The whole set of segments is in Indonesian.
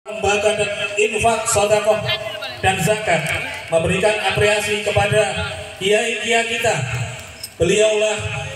lembaga dan infak, sedekah dan zakat, memberikan apresiasi kepada kiai-kiai kita. Beliaulah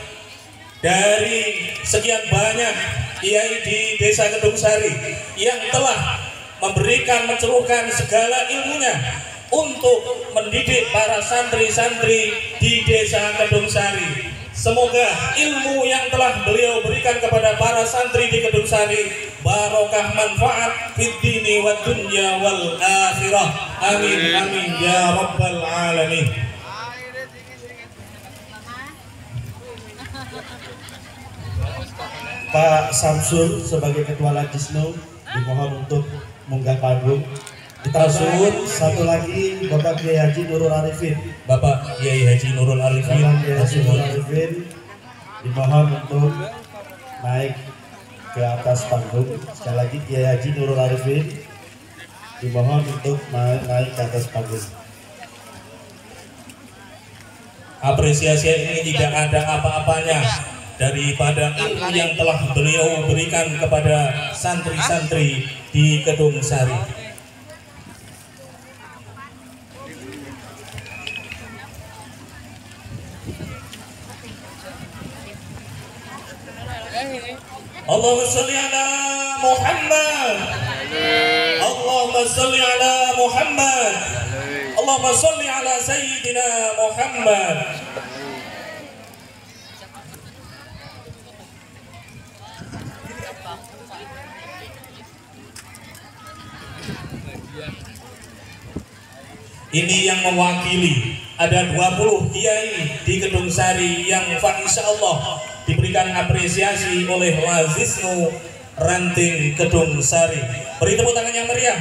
dari sekian banyak kiai di Desa Kedung Sari yang telah memberikan, menceluhkan segala ilmunya untuk mendidik para santri-santri di Desa Kedung Sari. Semoga ilmu yang telah beliau berikan kepada para santri di Kedung Sari barokah manfaat fid dini wad dunya wal akhirah. Amin amin ya rabbal alamin. Pak Samsul sebagai Ketua Lajisnu dimohon untuk munggah panggung. Ditambah satu lagi Bapak Kiai Haji Nurul Arifin. Bapak Kiai Haji Nurul Arifin, dimohon untuk naik ke atas panggung. Sekali lagi Kiai Haji Nurul Arifin dimohon untuk naik ke atas panggung. Apresiasi ini tidak ada apa-apanya daripada ilmu yang telah beliau berikan kepada santri-santri di Kedung Sari. Allahumma sholli ala Muhammad. Allahumma sholli ala Muhammad. Allahumma sholli ala Sayyidina Muhammad. Ini yang mewakili ada 20 kiai di Kedung Sari yang insya Allah diberikan apresiasi oleh Lazisnu Ranting Kedung Sari. Beri tepuk tangan yang meriah.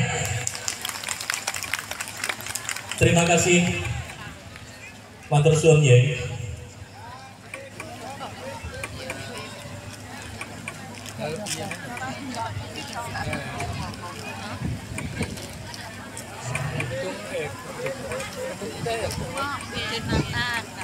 Terima kasih. Matur suwun Yai. Maaf,